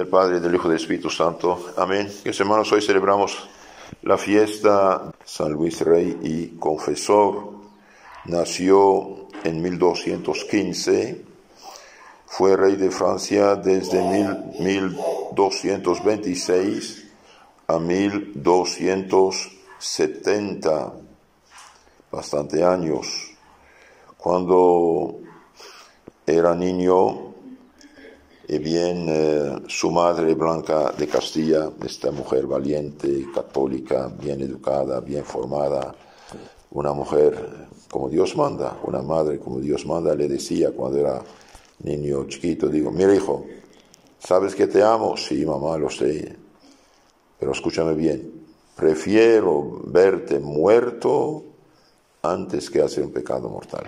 Padre, del Hijo y del Espíritu Santo. Amén. Mis hermanos, hoy celebramos la fiesta San Luis Rey y Confesor. Nació en 1215, fue rey de Francia desde 1226 a 1270, bastante años. Cuando era niño, su madre Blanca de Castilla, esta mujer valiente, católica, bien educada, bien formada, una mujer como Dios manda, una madre como Dios manda, le decía cuando era niño chiquito, mira hijo, ¿sabes que te amo? Sí, mamá, lo sé, pero escúchame bien, prefiero verte muerto antes que hacer un pecado mortal.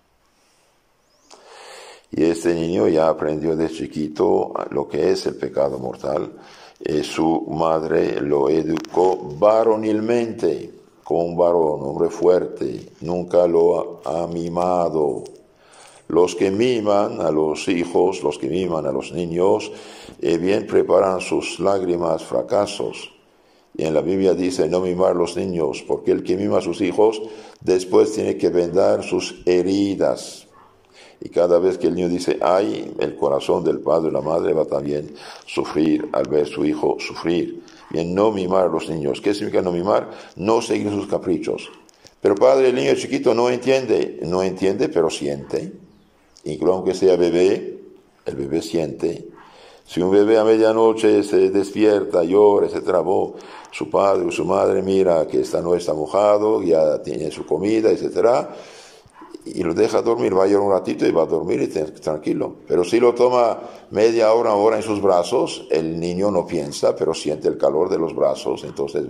Y este niño ya aprendió de chiquito lo que es el pecado mortal. Su madre lo educó varonilmente, como un varón, un hombre fuerte. Nunca lo ha mimado. Los que miman a los hijos, los que miman a los niños, bien preparan sus lágrimas, fracasos. Y en la Biblia dice no mimar a los niños, porque el que mima a sus hijos después tiene que vendar sus heridas. Y cada vez que el niño dice ay, el corazón del padre y la madre va también sufrir al ver su hijo sufrir. Bien, no mimar a los niños. ¿Qué significa no mimar? No seguir sus caprichos. Pero padre, el niño chiquito no entiende, pero siente. Incluso aunque sea bebé, el bebé siente. Si un bebé a medianoche se despierta, llora, se trabó, su padre o su madre mira que no está mojado, ya tiene su comida, etcétera, y lo deja dormir, va a llorar un ratito y va a dormir y tranquilo. Pero si lo toma media hora, una hora en sus brazos, el niño no piensa, pero siente el calor de los brazos, entonces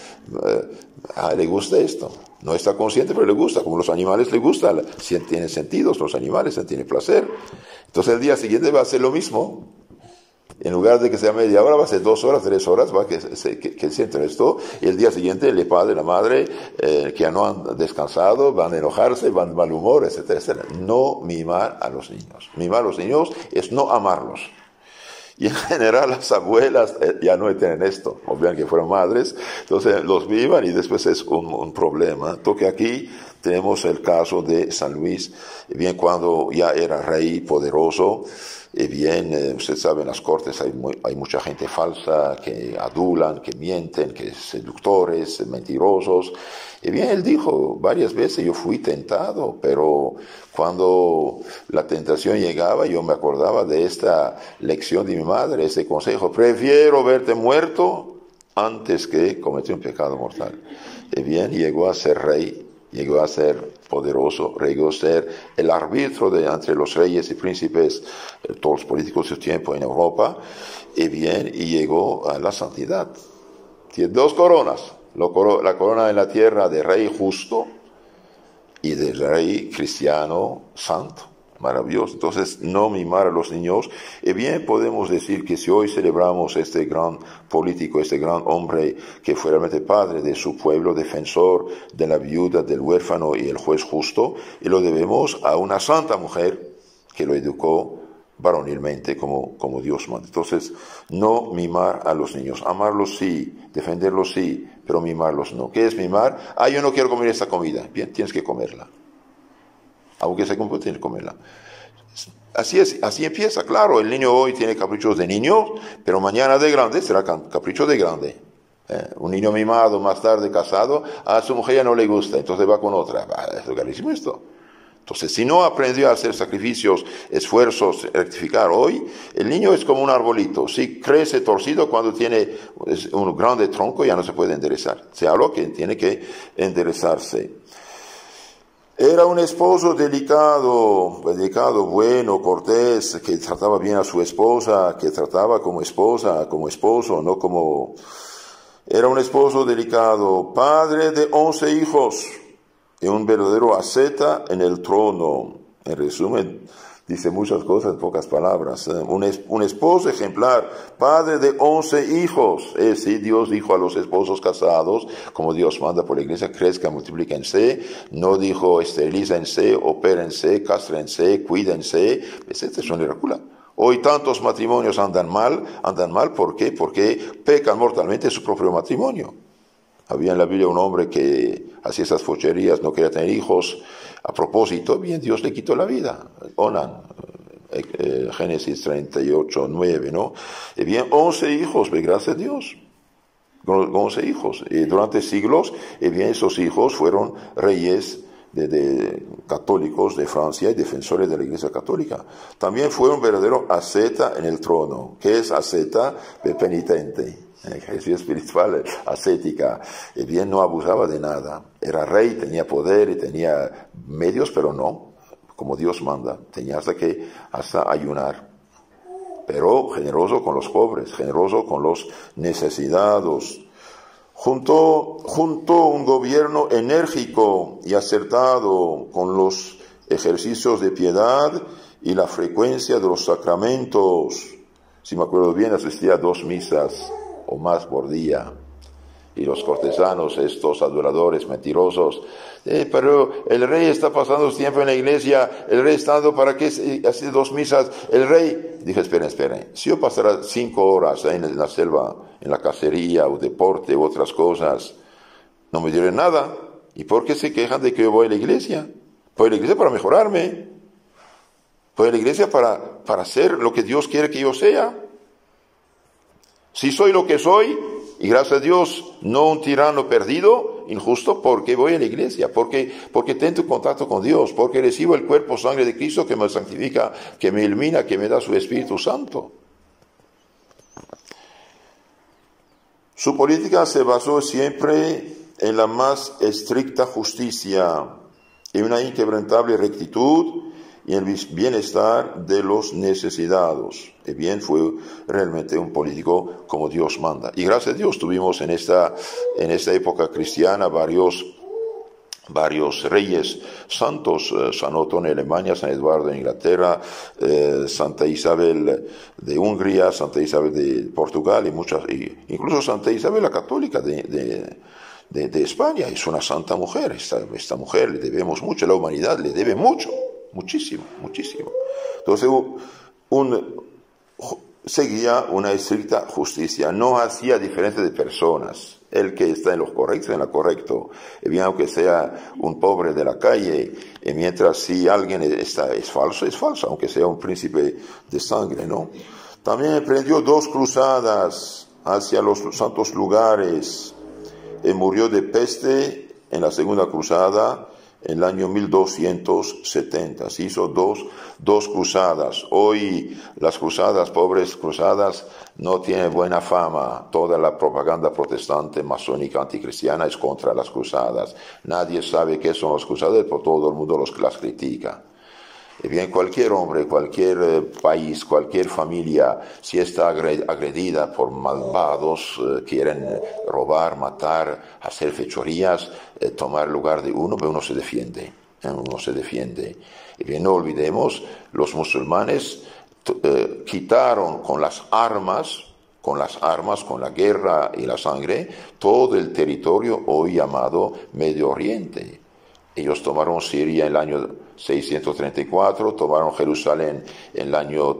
le gusta esto. No está consciente, pero le gusta, como los animales le gusta, tienen sentidos, los animales tienen placer. Entonces el día siguiente va a hacer lo mismo. En lugar de que sea media hora, va a ser 2 horas, 3 horas, va que sienten esto, y el día siguiente el padre y la madre, que no han descansado, van a enojarse, van de mal humor, etcétera, etcétera. No mimar a los niños. Mimar a los niños es no amarlos. Y en general las abuelas ya no tienen esto, obviamente que fueron madres, entonces los miman y después es un problema. Toque aquí tenemos el caso de San Luis, bien cuando ya era rey poderoso. Usted sabe, en las cortes hay mucha gente falsa, que adulan, que mienten, que seductores, mentirosos. Él dijo varias veces, yo fui tentado, pero cuando la tentación llegaba, yo me acordaba de esta lección de mi madre, este consejo, prefiero verte muerto antes que cometer un pecado mortal. Llegó a ser rey, llegó a ser poderoso, llegó a ser el árbitro entre los reyes y príncipes, todos los políticos de su tiempo en Europa, y llegó a la santidad. Tiene 2 coronas, la corona en la tierra de rey justo y de rey cristiano santo. Maravilloso. Entonces, no mimar a los niños. Podemos decir que si hoy celebramos este gran político, este gran hombre que fue realmente padre de su pueblo, defensor de la viuda, del huérfano y el juez justo, y lo debemos a una santa mujer que lo educó varonilmente como Dios manda. Entonces, no mimar a los niños. Amarlos sí, defenderlos sí, pero mimarlos no. ¿Qué es mimar? Yo no quiero comer esta comida. Bien, tienes que comerla. Aunque se compre, tiene que comerla. Así es, así empieza, claro, el niño hoy tiene caprichos de niño, pero mañana de grande será capricho de grande. Un niño mimado, más tarde casado, a su mujer ya no le gusta, entonces va con otra. Es carísimo esto. Entonces, si no aprendió a hacer sacrificios, esfuerzos, rectificar hoy, el niño es como un arbolito. Si crece torcido cuando tiene un grande tronco, ya no se puede enderezar. Se habla que tiene que enderezarse. Era un esposo delicado, bueno, cortés, que trataba bien a su esposa, que trataba como esposa, como esposo, no como... Era un esposo delicado, padre de 11 hijos, y un verdadero asceta en el trono. En resumen, dice muchas cosas en pocas palabras. Un esposo ejemplar, padre de 11 hijos. Sí, Dios dijo a los esposos casados, como Dios manda por la iglesia, crezcan, multiplíquense. No dijo esterilícense, opérense, castrense, cuídense. Esta es una regula. Hoy tantos matrimonios andan mal, ¿por qué? Porque pecan mortalmente en su propio matrimonio. Había en la Biblia un hombre que hacía esas focherías, no quería tener hijos, a propósito, bien, Dios le quitó la vida. Onan, Génesis 38, 9, ¿no? Y bien, 11 hijos, gracias a Dios. 11 hijos. Y durante siglos, y bien, esos hijos fueron reyes de católicos de Francia y defensores de la Iglesia Católica. También fue un verdadero asceta en el trono. ¿Qué es asceta? Penitente. Ejercicio espiritual, ascética. Y bien, no abusaba de nada. Era rey, tenía poder y tenía medios, pero no, como Dios manda. Tenía hasta ayunar. Pero generoso con los pobres, generoso con los necesitados. Junto un gobierno enérgico y acertado con los ejercicios de piedad y la frecuencia de los sacramentos. Si me acuerdo bien, asistía a 2 misas o más por día. Y los cortesanos, estos adoradores mentirosos, pero el rey está pasando tiempo en la iglesia, el rey estando, ¿para qué hace 2 misas? El rey, dije, esperen, si yo pasara 5 horas en la selva, en la cacería o deporte u otras cosas, no me diré nada. ¿Y por qué se quejan de que yo voy a la iglesia? Voy a la iglesia para mejorarme, voy a la iglesia para ser lo que Dios quiere que yo sea. Si soy lo que soy, y gracias a Dios, no un tirano perdido, injusto, porque voy a la iglesia, porque tengo contacto con Dios, porque recibo el cuerpo, sangre de Cristo que me santifica, que me ilumina, que me da su Espíritu Santo. Su política se basó siempre en la más estricta justicia, en una inquebrantable rectitud y en el bienestar de los necesitados. Y bien, fue realmente un político como Dios manda. Y gracias a Dios tuvimos en esta época cristiana varios reyes santos, San Otón en Alemania, San Eduardo en Inglaterra, Santa Isabel de Hungría, Santa Isabel de Portugal incluso Santa Isabel la Católica de España. Es una santa mujer. Esta mujer le debemos mucho, la humanidad le debe mucho. Muchísimo. Entonces, seguía una estricta justicia, no hacía diferencia de personas. El que está en lo correcto, en lo correcto. Y bien, aunque sea un pobre de la calle, y mientras si alguien es falso, es falso, aunque sea un príncipe de sangre, ¿no? También emprendió 2 cruzadas hacia los santos lugares. Y murió de peste en la segunda cruzada, en el año 1270. Se hizo dos cruzadas. Hoy las cruzadas, pobres cruzadas, no tienen buena fama. Toda la propaganda protestante, masónica, anticristiana es contra las cruzadas. Nadie sabe qué son las cruzadas, pero todo el mundo las critica. Y bien, cualquier hombre, cualquier país, cualquier familia, si está agredida por malvados, quieren robar, matar, hacer fechorías, tomar lugar de uno se defiende. Uno se defiende. Y bien, no olvidemos, los musulmanes quitaron con las armas, con la guerra y la sangre, todo el territorio hoy llamado Medio Oriente. Ellos tomaron Siria en el año 634, tomaron Jerusalén en el año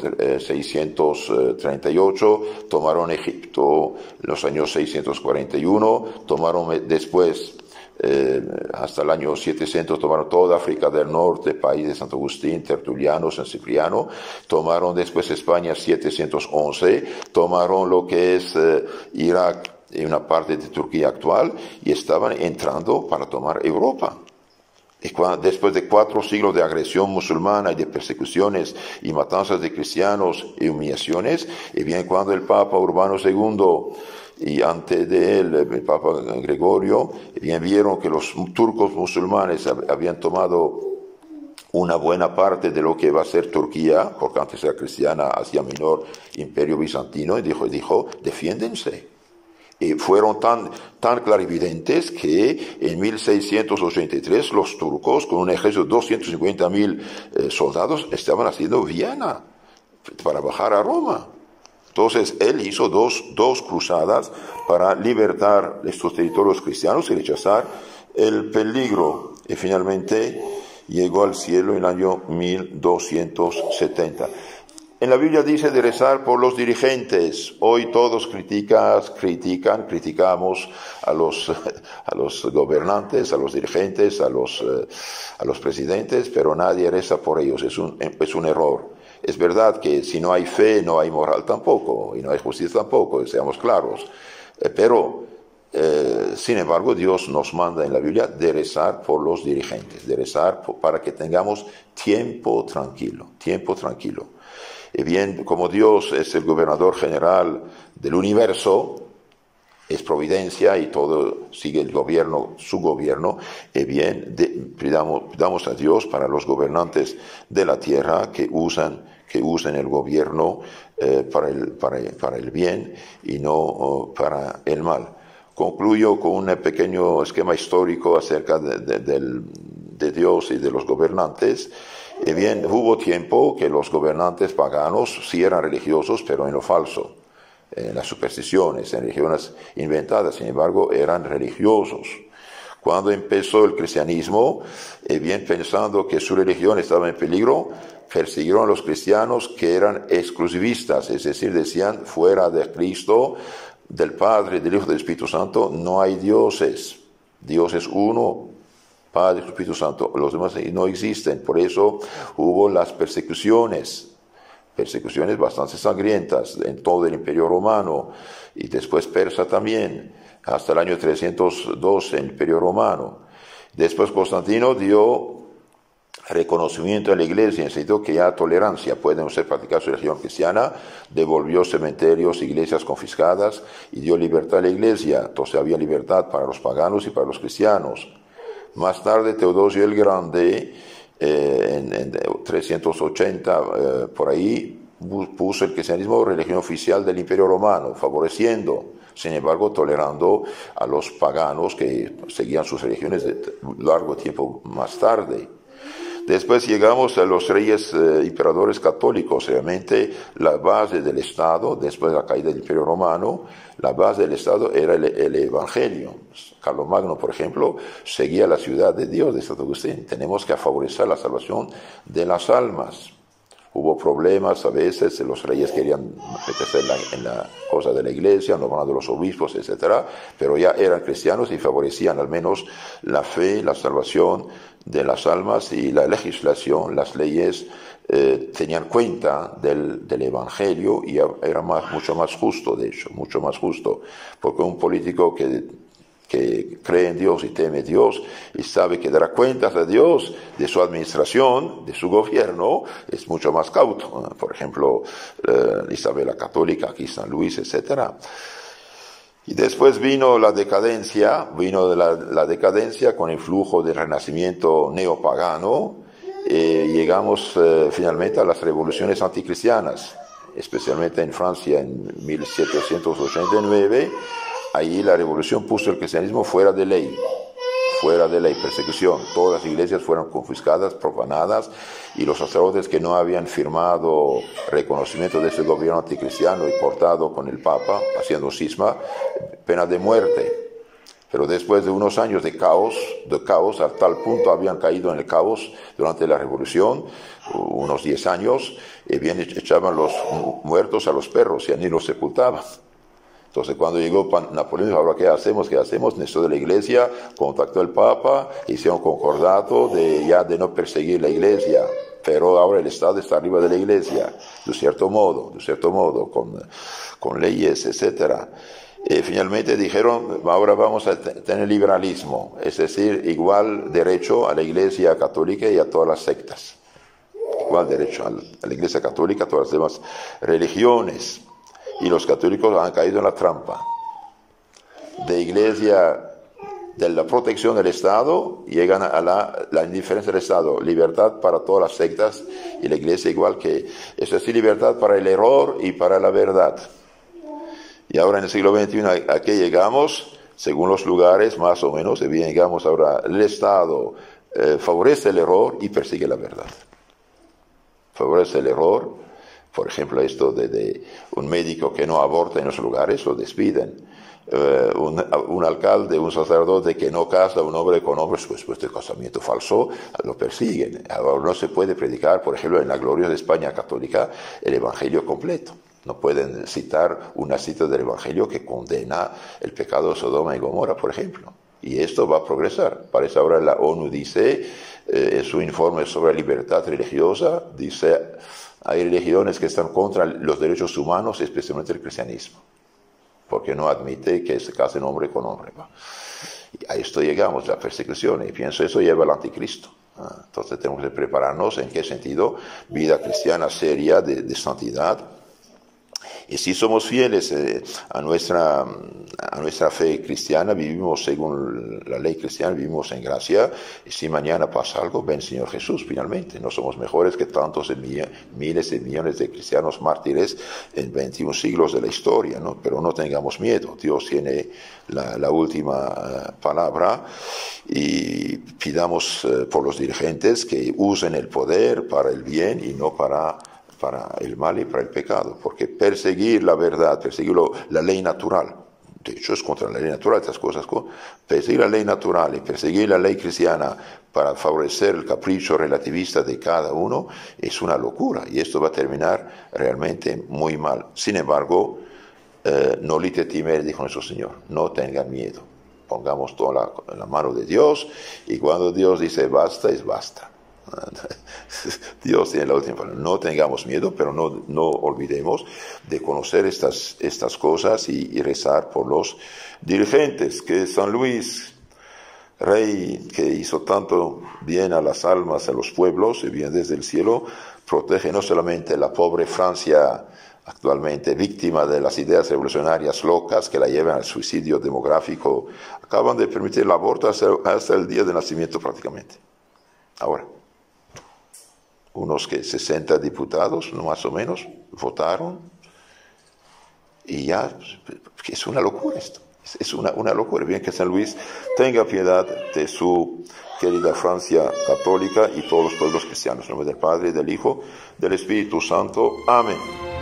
638, tomaron Egipto en los años 641, tomaron después, hasta el año 700, tomaron toda África del Norte, país de Santo Agustín, Tertuliano, San Cipriano, tomaron después España 711, tomaron lo que es Irak y una parte de Turquía actual, y estaban entrando para tomar Europa. Y después de 4 siglos de agresión musulmana y de persecuciones y matanzas de cristianos y humillaciones, y bien cuando el Papa Urbano II y antes de él el Papa Gregorio, y bien vieron que los turcos musulmanes habían tomado una buena parte de lo que va a ser Turquía, porque antes era cristiana, Asia Menor, Imperio Bizantino, y dijo, defiéndense. Y fueron tan clarividentes que en 1683 los turcos, con un ejército de 250.000 soldados, estaban haciendo Viena para bajar a Roma. Entonces él hizo dos cruzadas para libertar estos territorios cristianos y rechazar el peligro. Y finalmente llegó al cielo en el año 1270. En la Biblia dice de rezar por los dirigentes. Hoy todos criticamos a los gobernantes, a los dirigentes, a los presidentes, pero nadie reza por ellos. Es un error. Es verdad que si no hay fe, no hay moral tampoco, y no hay justicia tampoco, seamos claros. Sin embargo, Dios nos manda en la Biblia de rezar por los dirigentes, de rezar para que tengamos tiempo tranquilo. Y bien, como Dios es el gobernador general del universo, es providencia y todo sigue el gobierno, su gobierno, y bien, pidamos a Dios para los gobernantes de la tierra que usen el gobierno para el bien y no para el mal. Concluyo con un pequeño esquema histórico acerca de Dios y de los gobernantes. Y bien, hubo tiempo que los gobernantes paganos sí eran religiosos, pero en lo falso, en las supersticiones, en religiones inventadas, sin embargo, eran religiosos. Cuando empezó el cristianismo, bien pensando que su religión estaba en peligro, persiguieron a los cristianos que eran exclusivistas, es decir, decían, fuera de Cristo, del Padre, del Hijo y del Espíritu Santo, no hay dioses. Dios es uno, Padre, Espíritu Santo. Los demás no existen. Por eso hubo las persecuciones bastante sangrientas en todo el Imperio Romano y después persa también, hasta el año 312 en el Imperio Romano. Después Constantino dio reconocimiento a la iglesia, en el sentido que ya tolerancia, pueden usted practicar su religión cristiana, devolvió cementerios, iglesias confiscadas y dio libertad a la iglesia. Entonces había libertad para los paganos y para los cristianos. Más tarde Teodosio el Grande, en 380 por ahí, puso el cristianismo religión oficial del Imperio Romano, favoreciendo, sin embargo, tolerando a los paganos que seguían sus religiones de largo tiempo más tarde. Después llegamos a los reyes emperadores católicos. Realmente la base del Estado, después de la caída del Imperio Romano, la base del Estado era el Evangelio. Carlomagno, por ejemplo, seguía la ciudad de Dios de Santo Agustín. Tenemos que favorecer la salvación de las almas. Hubo problemas a veces, los reyes querían meterse en la cosa de la iglesia, nombrando los obispos, etc. Pero ya eran cristianos y favorecían al menos la fe, la salvación de las almas, y la legislación, las leyes tenían cuenta del Evangelio y era mucho más justo, de hecho, mucho más justo. Porque un político que cree en Dios y teme a Dios y sabe que dará cuentas a Dios de su administración, de su gobierno, es mucho más cauto. Por ejemplo, Isabel la Católica, aquí San Luis, etc. Y después vino la decadencia con el flujo del renacimiento neopagano. Llegamos finalmente a las revoluciones anticristianas, especialmente en Francia en 1789. Allí la revolución puso el cristianismo fuera de ley, persecución. Todas las iglesias fueron confiscadas, profanadas, y los sacerdotes que no habían firmado reconocimiento de ese gobierno anticristiano y cortado con el Papa, haciendo cisma, pena de muerte. Pero después de unos años de caos, a tal punto habían caído en el caos durante la revolución, unos 10 años, y bien echaban los muertos a los perros y ni los sepultaban. Entonces, cuando llegó Napoleón, ahora ¿qué hacemos? Néstor de la Iglesia contactó al Papa, hicieron un concordato de no perseguir la Iglesia, pero ahora el Estado está arriba de la Iglesia, de cierto modo, con leyes, etc. Finalmente dijeron, ahora vamos a tener liberalismo, es decir, igual derecho a la Iglesia católica y a todas las sectas. Igual derecho a la Iglesia católica, a todas las demás religiones. Y los católicos han caído en la trampa de la protección del Estado, llegan a la indiferencia del Estado, libertad para todas las sectas, y la Iglesia igual que, es decir, libertad para el error y para la verdad. Y ahora en el siglo XXI, ¿a qué llegamos? Según los lugares, más o menos, bien, llegamos ahora, el Estado favorece el error y persigue la verdad. Favorece el error. Por ejemplo, esto de un médico que no aborta en los lugares, lo despiden. un alcalde, un sacerdote que no casa a un hombre con hombre, pues de casamiento falso, lo persiguen. Ahora no se puede predicar, por ejemplo, en la gloriosa España católica, el Evangelio completo. No pueden citar una cita del Evangelio que condena el pecado de Sodoma y Gomorra, por ejemplo. Y esto va a progresar. Para eso ahora la ONU dice, en su informe sobre libertad religiosa, dice, hay religiones que están contra los derechos humanos, especialmente el cristianismo, porque no admite que se casen hombre con hombre. Y a esto llegamos, la persecución, y pienso eso lleva al anticristo. Entonces tenemos que prepararnos en qué sentido, vida cristiana seria, de santidad. Y si somos fieles a nuestra fe cristiana, vivimos según la ley cristiana, vivimos en gracia, y si mañana pasa algo, ven Señor Jesús, finalmente. No somos mejores que tantos miles de millones de cristianos mártires en 21 siglos de la historia, ¿no? Pero no tengamos miedo, Dios tiene la última palabra, y pidamos por los dirigentes que usen el poder para el bien y no para el mal y para el pecado, porque perseguir la verdad, perseguir la ley natural, de hecho es contra la ley natural estas cosas, perseguir la ley natural y perseguir la ley cristiana para favorecer el capricho relativista de cada uno es una locura, y esto va a terminar realmente muy mal. Sin embargo, no lite timere, dijo nuestro Señor, no tengan miedo, pongamos toda la mano de Dios, y cuando Dios dice basta, es basta. Dios tiene la última palabra. No tengamos miedo, pero no olvidemos de conocer estas cosas y rezar por los dirigentes. Que San Luis, rey que hizo tanto bien a las almas, a los pueblos, y bien desde el cielo, protege no solamente la pobre Francia actualmente víctima de las ideas revolucionarias locas que la llevan al suicidio demográfico, acaban de permitir el aborto hasta el día de nacimiento prácticamente. Ahora, unos 60 diputados, no más o menos, votaron, y ya, es una locura esto, es una locura. Bien que San Luis tenga piedad de su querida Francia católica y todos los pueblos cristianos. En nombre del Padre, del Hijo, del Espíritu Santo. Amén.